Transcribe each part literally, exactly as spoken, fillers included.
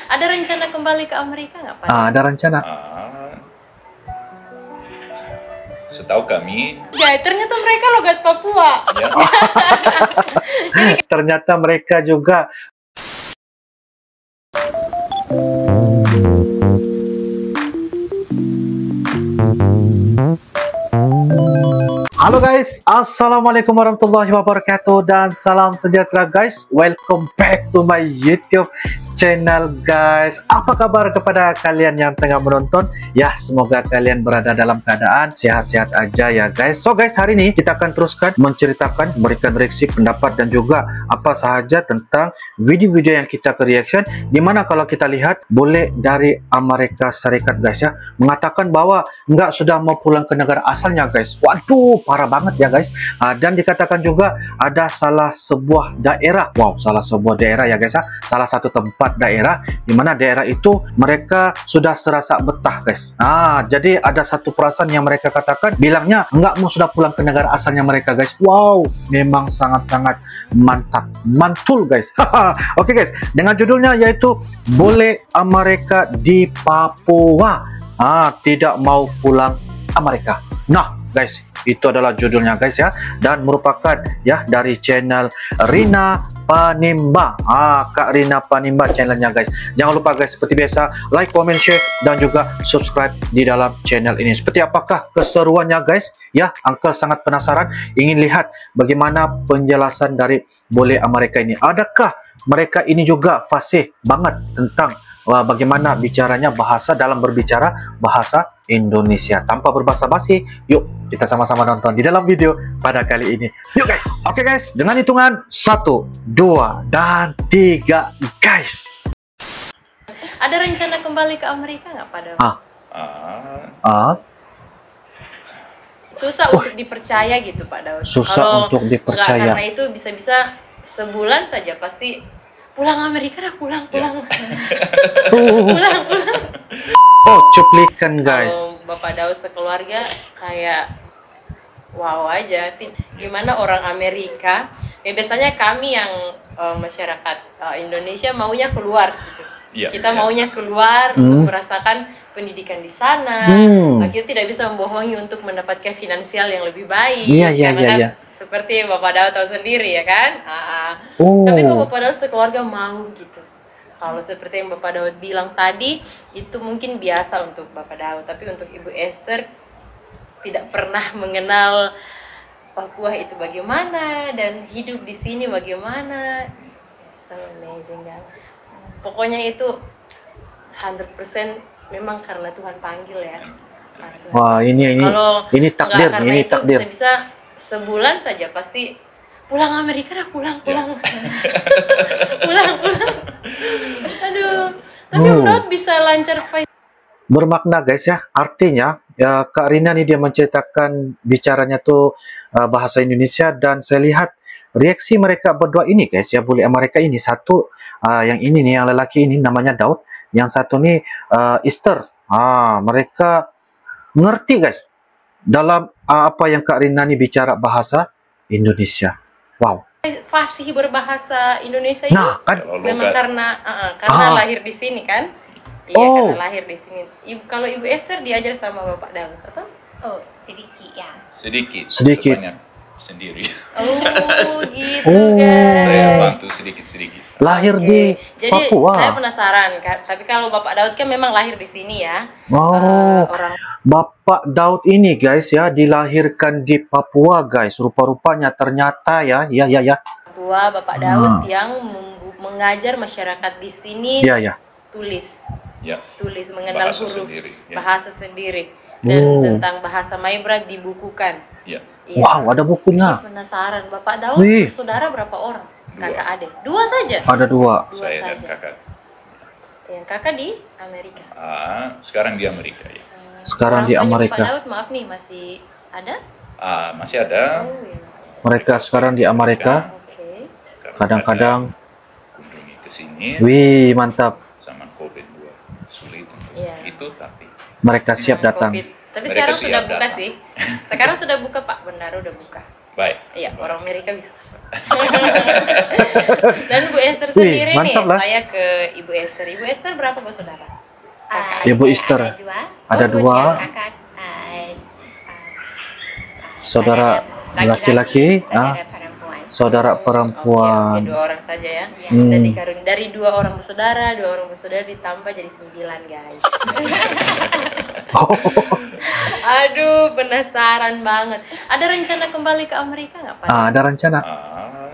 Ada rencana kembali ke Amerika nggak, Pak? Ah, ada rencana. Ah, setahu kami, Ya, ternyata mereka logat Papua. ya, Ternyata mereka juga. Halo guys, assalamualaikum warahmatullahi wabarakatuh dan salam sejahtera guys. Welcome back to my YouTube channel guys. Apa kabar kepada kalian yang tengah menonton? Ya, semoga kalian berada dalam keadaan sehat-sehat aja ya guys. So guys, hari ini kita akan teruskan menceritakan, memberikan reaksi, pendapat dan juga apa sahaja tentang video-video yang kita ke reaction. Dimana kalau kita lihat boleh dari Amerika Serikat guys ya, mengatakan bahwa nggak sudah mau pulang ke negara asalnya guys. Waduh, parah banget ya guys. Uh, dan dikatakan juga ada salah sebuah daerah, wow, salah sebuah daerah ya guys ya, salah satu tempat daerah di mana daerah itu mereka sudah serasa betah guys. Nah, jadi ada satu perasaan yang mereka katakan, bilangnya nggak mau sudah pulang ke negara asalnya mereka guys. Wow, memang sangat-sangat mantap, mantul guys. Oke guys, dengan judulnya yaitu boleh Amerika di Papua, ah, tidak mau pulang Amerika. Nah guys, itu adalah judulnya guys ya, dan merupakan ya dari channel Rina Panimba. Ah, Kak Rina Panimba channelnya guys. Jangan lupa guys, seperti biasa like, comment, share dan juga subscribe di dalam channel ini. Seperti apakah keseruannya guys? Ya, Uncle sangat penasaran ingin lihat bagaimana penjelasan dari boleh Amerika ini. Adakah mereka ini juga fasih banget tentang Wah, bagaimana bicaranya bahasa dalam berbicara bahasa Indonesia. Tanpa berbasa-basi, yuk kita sama-sama nonton di dalam video pada kali ini. Yuk guys. Oke guys, dengan hitungan satu, dua, dan tiga guys. Ada rencana kembali ke Amerika nggak, Pak Daud? Ah. ah, Ah. Susah Wah. untuk dipercaya gitu, Pak Daud. Susah Kalau untuk dipercaya. nggak, karena itu bisa-bisa sebulan saja pasti pulang Amerika dah, pulang, pulang. pulang, pulang. Oh, cuplikan guys. Kalau Bapak Daud sekeluarga kayak wow aja. Gimana orang Amerika? Ya biasanya kami yang uh, masyarakat uh, Indonesia maunya keluar gitu. Ya, Kita ya. maunya keluar Hmm. untuk merasakan pendidikan di sana. Hmm. Kita tidak bisa membohongi untuk mendapatkan finansial yang lebih baik. Iya, iya, Karena iya, kan iya. seperti Bapak Daud tahu sendiri ya kan. Ah. Oh. Tapi kalau Bapak Daud sekeluarga mau gitu. Kalau seperti yang Bapak Daud bilang tadi, itu mungkin biasa untuk Bapak Daud. Tapi untuk Ibu Esther tidak pernah mengenal Papua itu bagaimana dan hidup di sini bagaimana. So amazing kan. Pokoknya itu seratus persen memang karena Tuhan panggil ya. Karena Tuhan Wah, ini ini Kalau ini takdir, nggak karena ini itu takdir. bisa-bisa sebulan saja pasti pulang Amerika dah, pulang, pulang. pulang, pulang. Aduh. Tapi Oh. Om Daud bisa lancar fight. Bermakna guys ya, artinya ya, Kak Rina nih dia menceritakan bicaranya tuh uh, bahasa Indonesia, dan saya lihat reaksi mereka berdua ini guys ya, boleh Amerika ini satu, uh, yang ini nih yang lelaki ini namanya Daud, yang satu nih uh, Esther. Ah, mereka ngerti guys dalam uh, apa yang Kak Rina nih bicara bahasa Indonesia. Wow. Fasih berbahasa Indonesia itu Nah, kan Kalau memang logat. karena uh, uh, karena Ah. lahir di sini kan. Iya, Oh. karena lahir di sini. Ibu, kalau Ibu Esther diajar sama Bapak Daud atau? Oh, sedikit ya. sedikit, Sedikit. sebanyak sendiri. Oh, gitu Oh. guys. Saya bantu sedikit-sedikit. lahir Oke. di Jadi Papua. saya penasaran, Kak. Tapi kalau Bapak Daud kan memang lahir di sini ya. Oh, Eh, orang Bapak Daud ini guys ya dilahirkan di Papua guys. Rupa-rupanya ternyata ya, ya ya ya. tua Bapak Daud Hmm. yang membu- mengajar masyarakat di sini Ya ya. tulis, Ya, tulis mengenal bahasa huruf sendiri. Ya. bahasa sendiri dan Oh. tentang bahasa Maibra dibukukan. Ya. Iya. Wow, ada bukunya. Penasaran, Bapak Daud Wih. saudara berapa orang? Dua. Kakak adik? Dua saja. Ada dua. Dua Saya dan saja. kakak. Yang kakak di Amerika. Ah, sekarang di Amerika ya. Hmm, Sekarang orang di tuanya Amerika. Bapak Daud maaf nih masih ada? Ah, masih ada. Oh, iya. Mereka sekarang di Amerika. Oke. Kadang-kadang. kunjungi ke sini Wih, mantap. sama COVID dua sulit untuk Iya. itu, tapi Mereka siap Dengan datang. COVID. Tapi Mereka sekarang siap sudah buka datang. sih. Sekarang sudah buka, Pak. Benar udah buka. baik. Iya, Baik. orang Amerika bisa masuk. Dan Bu Esther Wih, sendiri nih, mantap lah. saya ke Ibu Esther. Ibu Esther berapa bersaudara? Ah, Ibu ada- Esther. Ada dua. Ada Oh, dua. Kakak, ah, ah, Saudara saudara laki-laki, saudara ah, perempuan. saudara Oke, perempuan. oke, dua orang saja ya. Hmm. Dan dikarun dari dua orang bersaudara, dua orang bersaudara ditambah jadi sembilan guys. Oh, Aduh, penasaran banget. Ada rencana kembali ke Amerika nggak Pak? ah, ada rencana. Ah,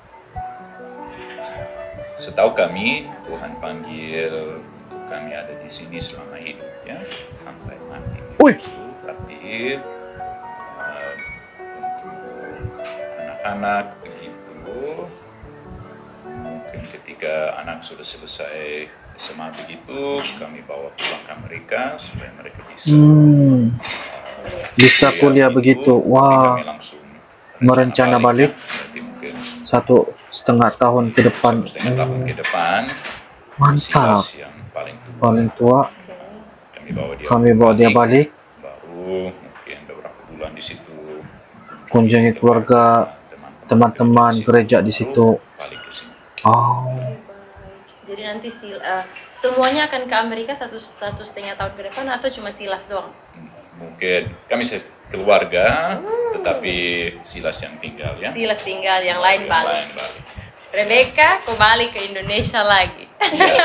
setahu kami Tuhan panggil kami ada di sini selama hidup ya, sampai mati. Wih. Tapi uh, untuk anak-anak begitu, mungkin ketika anak sudah selesai S M A begitu, kami bawa pulang ke Amerika supaya mereka bisa Hmm, bisa kuliah begitu. Wah, kami langsung merencana balik Berarti mungkin satu setengah tahun ke depan. setengah tahun ke Hmm, depan. mantap. Silas yang paling tua, Paling tua, kami bawa dia kami bawa dia balik, baru mungkin beberapa bulan di situ kunjungi keluarga, teman-teman gereja di situ. balik ke sini. Oh, Jadi nanti sil eh, semuanya akan ke Amerika satu satu setengah tahun ke depan atau cuma Silas doang? Mungkin kami keluarga, tetapi Silas yang tinggal ya. Silas tinggal, yang lain Yang balik. lain balik. Rebecca kembali ke Indonesia lagi. Iya.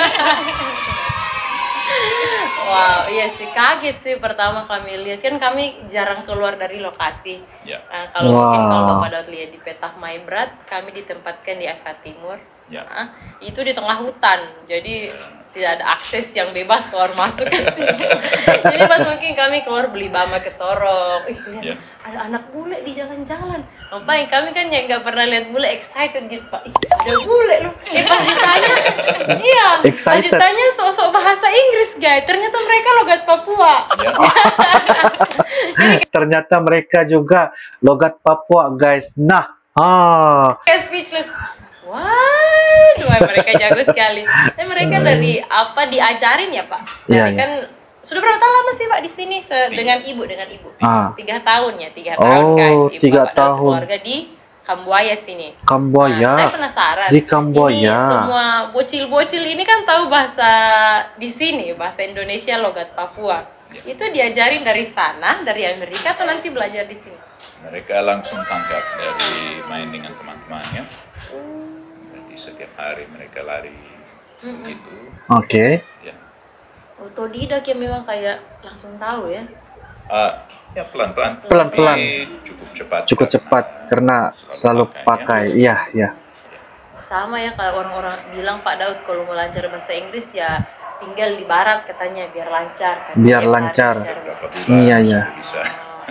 Wow, iya sih kaget sih pertama kami lihat, kan kami jarang keluar dari lokasi. Ya. Nah, kalau mungkin Wow. kalau Bapak Daud lihat di peta Maibrat, kami ditempatkan di Aka Timur. Ya. Nah, itu di tengah hutan, jadi tidak ada akses yang bebas keluar masuk. Jadi pas mungkin kami keluar beli bama ke Sorong, ih lihat Ya. ada anak bule di jalan-jalan. Ngapain? Kami kan yang nggak pernah lihat bule, excited gitu Pak. Ih, ada bule loh. Eh pas ditanya, iya. Pas Excited. ditanya sok-sok bahasa Inggris guys, ternyata mereka logat Papua. Ya. ternyata mereka juga logat Papua, guys. Nah, ah, Kayak speechless. Wah, wah mereka jago sekali. Dan mereka dari apa diajarin ya Pak? Dari Iya, iya. kan sudah berapa tahun lama sih Pak di sini Se- dengan ibu dengan ibu? Ah. Tiga tahun ya, tiga Oh, tahun guys. Ibu tiga Bapak dan tahun. keluarga di Kambuaya sini. Nah, saya Kamboya. penasaran. Di Kamboya. Ini semua bocil-bocil ini kan tahu bahasa di sini, bahasa Indonesia logat Papua. Ya. Itu diajarin dari sana, dari Amerika atau nanti belajar di sini? Mereka langsung tangkap dari main dengan teman-temannya. Berarti setiap hari mereka lari Mm-mm. gitu. Oke. Ya. Otodidak ya memang kayak langsung tahu ya. Ah, ya pelan-pelan. Pelan-pelan. Tapi cukup cepat. Cukup cepat karena selalu pakai. Iya, iya. Sama ya kalau orang-orang bilang Pak Daud kalau mau lancar bahasa Inggris ya tinggal di barat katanya biar lancar kan. Biar Tiap hari lancar. Berapa bulan Iya, iya. sudah bisa.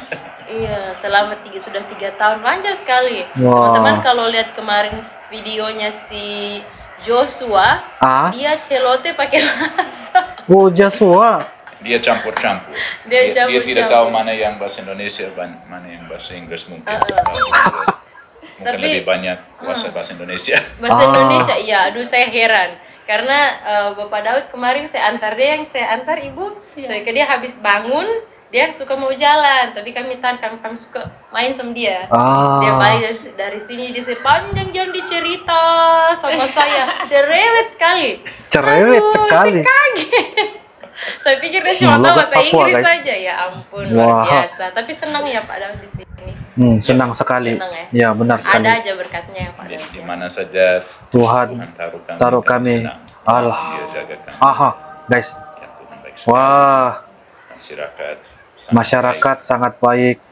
Iya, selama tiga, sudah tiga tahun lancar sekali. Wah. Teman-teman kalau lihat kemarin videonya si Joshua, Ah, dia celote pakai bahasa. oh Joshua. Dia campur-campur. Dia Dia, dia tidak campur-campur. tahu mana yang bahasa Indonesia, ban- mana yang bahasa Inggris mungkin. Uh-uh. Mungkin Tapi- lebih banyak kuasa bahasa Indonesia. Bahasa Ah. Indonesia, iya. Aduh, saya heran. Karena eh, Bapak Daud kemarin saya antar dia, yang saya antar ibu. Saya ke dia habis bangun, dia suka mau jalan. Tapi kami tahan, kami, kami suka main sama dia. Dia Ah, balik dari, dari sini, dia sepanjang jam dicerita sama saya. Cerewet sekali. cerewet Aduh, sekali. saya kaget. Saya pikir dia cuma Nah, tahu logat bahasa Papua, Inggris guys. saja. Ya ampun, Wah. luar biasa. Tapi senang ya Pak Daud di sini. Hmm, senang sekali. Senang ya? Ya, benar sekali. Ada aja berkatnya ya Pak Di, Daud. di mana saja Tuhan Tuhan taruh kami, taruh kami. senang. Allah. Dia jaga kami. Aha, guys. Ya, Tuhan baik sekali. Wah, Masyarakat sangat masyarakat sangat baik. baik.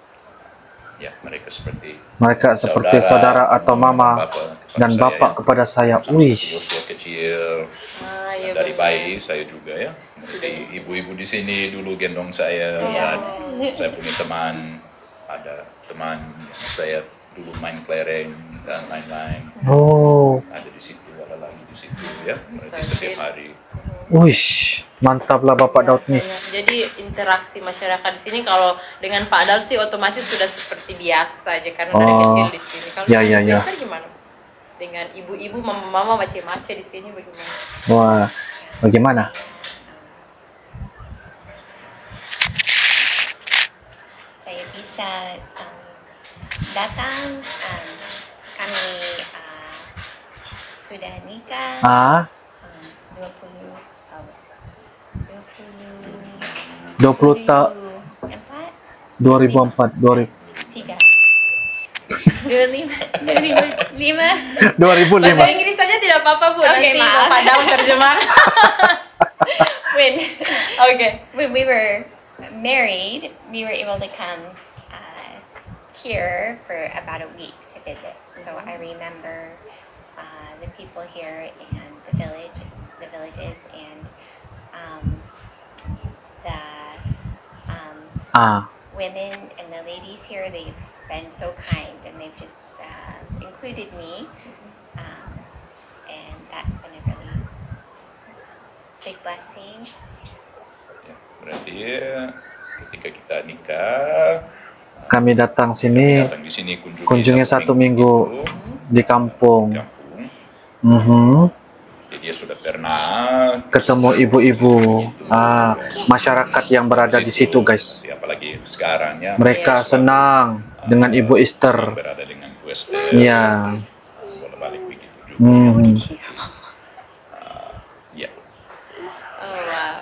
Ya, mereka seperti Mereka seperti saudara atau mama bapak kepada dan saya, bapak ya. kepada saya. Sama Wih, Joshua kecil. Ah, iya Dari benar. bayi saya juga ya. Jadi ibu-ibu di sini dulu gendong saya. Dan saya punya teman, ada teman yang saya dulu main kelereng dan lain-lain. oh, Ada di situ, ada lagi di situ ya. Berarti So setiap sweet. hari. wih, mantaplah Bapak Daud nih. Jadi interaksi masyarakat di sini kalau dengan Pak Daud sih otomatis sudah seperti biasa saja karena dari Oh. kecil di sini. Kalau Ya, dengan ya, Ibu ya. Esther gimana? Dengan ibu-ibu, mama-mama, mace-mace di sini bagaimana? Wah, bagaimana? Saya bisa um, datang, um, kami sudah nikah. Ah, dua puluh tahun. dua puluh tahun. Empat. dua ribu empat, dua ribu. Tiga. Dua lima. Dua ribu lima. dua ribu lima. Bahasa Inggris saja tidak apa-apa Bu. Oke, Nanti maaf. Bapak Daud terjemah. When Oke. when we were married, we were able to come uh, here for about a week to visit. So I remember uh, the people here and the village, the villages, and um, the um, Ah, women and the ladies here. They've been so kind, and they've just uh, included me, um, and that's been a really big blessing. Ya, berarti ketika kita nikah, kami datang sini datang di sini kunjungi, kunjungi satu minggu di kampung. kampung. Mhm. Jadi dia sudah pernah Ketemu ibu-ibu, ah, masyarakat yang berada di situ, guys. Tapi apalagi sekarang ya, Mereka suatu, senang dengan Ibu Esther. berada dengan Bu Esther. Ya. Bolak-balik begitu juga. Hmm. Ya. Oh wow.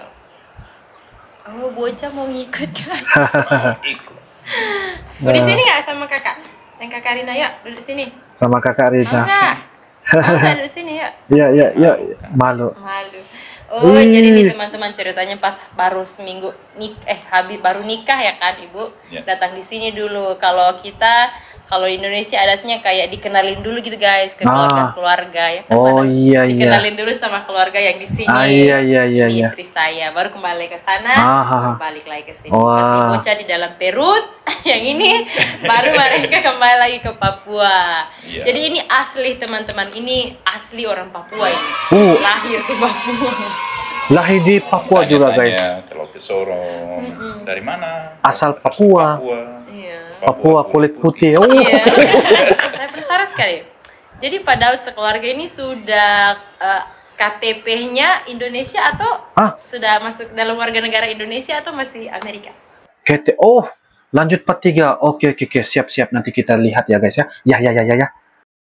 Oh bocah mau ngikut kan? Ikut. Mau di sini nggak sama kakak? Dan kakak Rina yuk duduk di sini. Sama kakak Mau Rina. nggak? Mau nggak duduk sini yuk? Iya, iya, iya, malu. Malu. Oh Wih. jadi nih teman-teman ceritanya pas baru seminggu nik eh habis baru nikah ya kan ibu Ya. datang di sini dulu. Kalau kita kalau di Indonesia adatnya kayak dikenalin dulu gitu guys ke Ah. keluarga ya kan. Oh Pada iya, iya. dikenalin dulu sama keluarga yang di sini. Ah, iya, iya, iya, Ini iya. istri saya baru kembali ke sana, Ah, ah, ah. balik lagi ke sini. Wah. Masih bocah di dalam perut, yang ini baru mereka kembali lagi ke Papua. Iya. Jadi ini asli teman-teman, ini asli orang Papua ini. Uh. Lahir di Papua. Lahir di Papua juga, guys. Tanya ke Loke Sorong, dari mana? Asal Papua. Papua. Iya. Papua kulit putih. Oh. Iya. Saya penasaran sekali. Jadi Pak Daud sekeluarga ini sudah eh, K T P-nya Indonesia atau Ah. sudah masuk dalam warga negara Indonesia atau masih Amerika? K T. Oh, lanjut part tiga. Oke, oke, oke. Siap-siap. Nanti kita lihat ya, guys ya. Ya, ya, ya, ya, ya.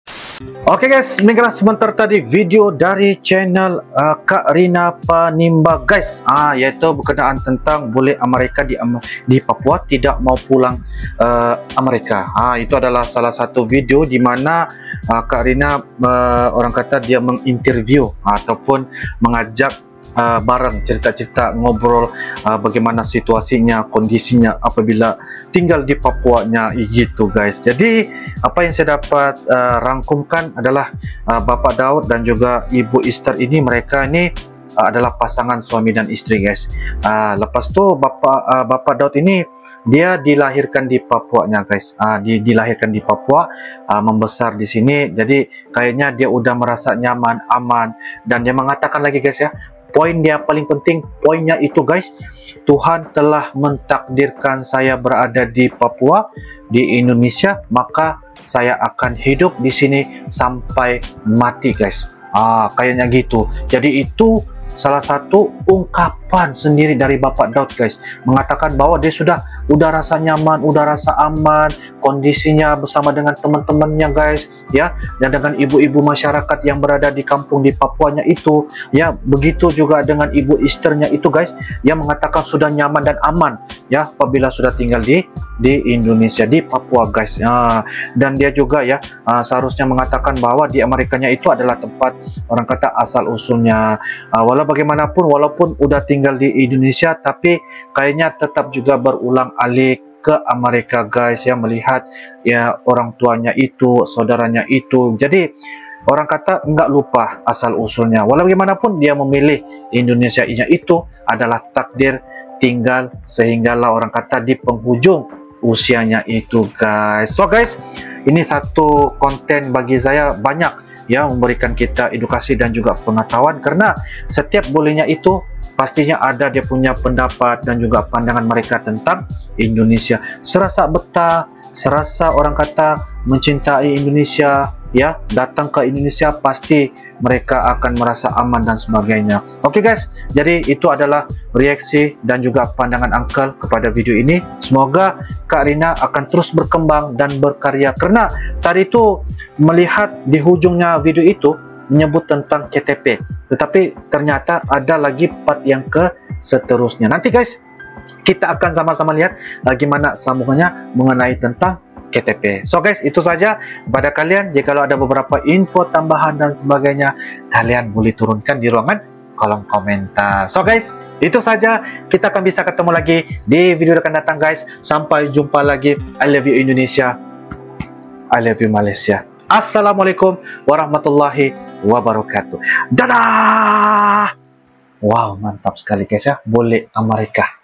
Oke guys, demikianlah sebentar tadi video dari channel uh, Kak Rina Panimba guys, ah yaitu berkenaan tentang bule Amerika di di Papua tidak mau pulang uh, Amerika. Ah itu adalah salah satu video di mana uh, Kak Rina uh, orang kata dia menginterview ataupun mengajak Uh, bareng cerita-cerita ngobrol uh, bagaimana situasinya, kondisinya apabila tinggal di Papua-nya gitu guys. Jadi apa yang saya dapat uh, rangkumkan adalah uh, Bapak Daud dan juga Ibu Esther ini, mereka ini uh, adalah pasangan suami dan istri guys. Uh, lepas tu Bapak uh, Bapak Daud ini dia dilahirkan di Papua-nya guys. Uh, di, dilahirkan di Papua, uh, membesar di sini. Jadi kayaknya dia udah merasa nyaman, aman, dan dia mengatakan lagi guys ya, poin dia paling penting, poinnya itu guys, Tuhan telah mentakdirkan saya berada di Papua, di Indonesia, maka saya akan hidup di sini sampai mati guys. Ah, kayaknya gitu. Jadi itu salah satu ungkapan sendiri dari Bapak Daud guys, mengatakan bahwa dia sudah udah rasa nyaman, udah rasa aman, kondisinya bersama dengan teman-temannya guys ya, dan dengan ibu-ibu masyarakat yang berada di kampung di Papuanya itu ya, begitu juga dengan Ibu Esthernya itu guys, yang mengatakan sudah nyaman dan aman ya apabila sudah tinggal di di Indonesia, di Papua guys ya. Dan dia juga ya uh, seharusnya mengatakan bahwa di Amerikanya itu adalah tempat orang kata asal usulnya. uh, walau bagaimanapun, walaupun udah tinggal di Indonesia, tapi kayaknya tetap juga berulang alik ke Amerika guys ya, melihat ya orang tuanya itu, saudaranya itu. Jadi orang kata enggak lupa asal usulnya. Walau bagaimanapun dia memilih Indonesia-nya itu adalah takdir tinggal, sehinggalah orang kata di penghujung usianya itu guys. So guys, ini satu konten bagi saya banyak ya, memberikan kita edukasi dan juga pengetahuan, karena setiap bolehnya itu pastinya ada dia punya pendapat dan juga pandangan mereka tentang Indonesia. Serasa betah, serasa orang kata mencintai Indonesia ya, datang ke Indonesia pasti mereka akan merasa aman dan sebagainya. Oke okay guys, jadi itu adalah reaksi dan juga pandangan Uncle kepada video ini. Semoga Kak Rina akan terus berkembang dan berkarya, karena tadi itu melihat di hujungnya video itu menyebut tentang K T P, tetapi ternyata ada lagi part yang ke seterusnya. Nanti guys, kita akan sama-sama lihat bagaimana sambungannya mengenai tentang K T P. So guys, itu saja pada kalian. Jika ada beberapa info tambahan dan sebagainya, kalian boleh turunkan di ruangan kolom komentar. So guys, itu saja. Kita akan bisa ketemu lagi di video akan datang guys. Sampai jumpa lagi. I love you Indonesia, I love you Malaysia. Assalamualaikum warahmatullahi wabarakatuh. Dadah. Wow, mantap sekali guys ya. Boleh Amerika.